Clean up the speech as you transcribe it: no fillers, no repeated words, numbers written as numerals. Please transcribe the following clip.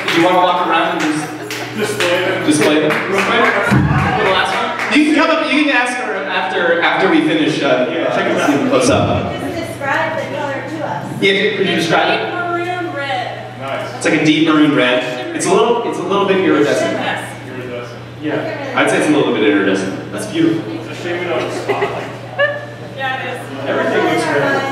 you want to walk around and just display them? Real quick? For the last one? You can come up, you can ask her after we finish. Check them out. Close up. Just describe the color to us. Yeah, could you describe it? Maroon red. Nice. It's like a deep maroon red. It's a little bit iridescent. Yeah, I'd say it's a little bit iridescent. That's beautiful. It's a shame we don't have a spotlight. Yeah, it is. Everything looks red.